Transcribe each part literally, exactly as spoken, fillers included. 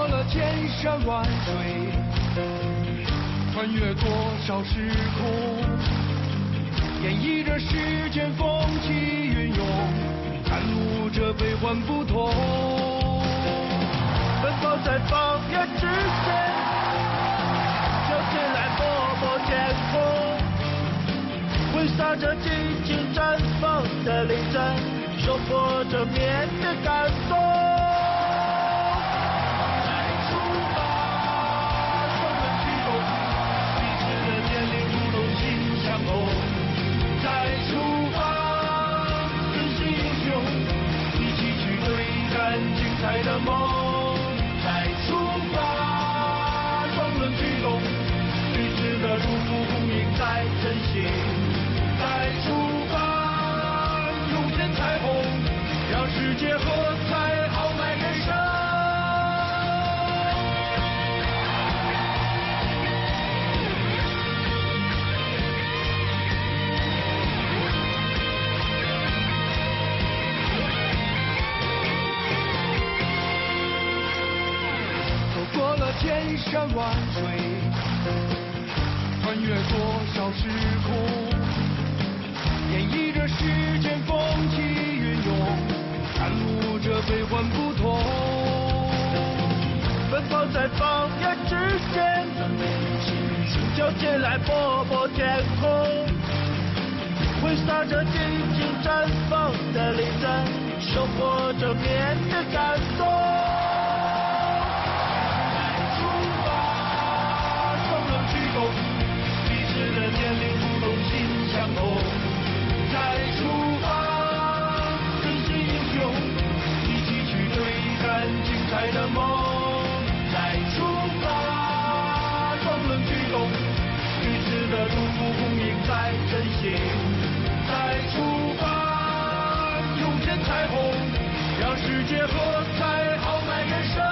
过了千山万水，穿越多少时空，演绎着世间风起云涌，袒露着悲欢不同。奔跑在放眼之间，就进来拨拨天空，挥洒着激情绽放的凌晨，收获着绵绵感动。的梦，再出发，双轮驱动，旅驰的祝福红缨在晨曦。再出发，用见彩虹，让世界喝彩，豪迈人生。过了千山万水，穿越多少时空，演绎着世间风起云涌，袒露着悲欢不同。奔跑在放眼之间，就进来拨拨天空，挥洒着激情绽放的凌晨，收获着绵绵感动。年龄不同，心相通。再出发，真是英雄，一起去追赶精彩的梦。再出发，双轮驱动，旅驰的祝福红缨在晨曦。再出发，用见彩虹，让世界喝彩，豪迈人生。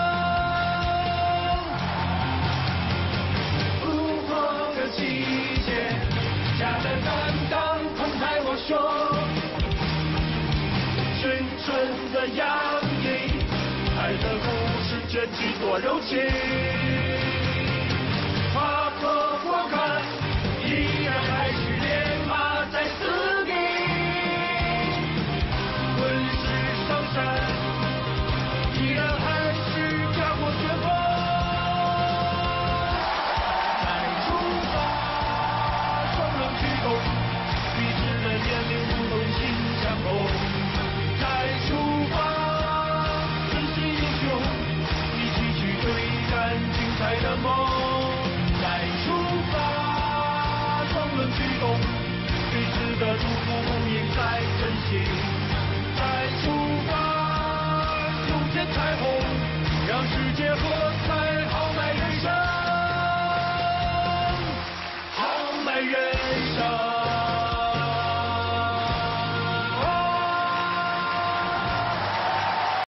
不过的季节。家的担当捧在我胸，青春的洋溢，爱的故事卷起多柔情。踏破过坎，依然还是烈马在嘶鸣，滚石上山，依然还是家国旋风。年龄不同，心相通。再出发，真是英雄，一起去追赶精彩的梦。再出发，双轮驱动，旅驰的祝福红缨在晨曦。再出发，用见彩虹，让世界和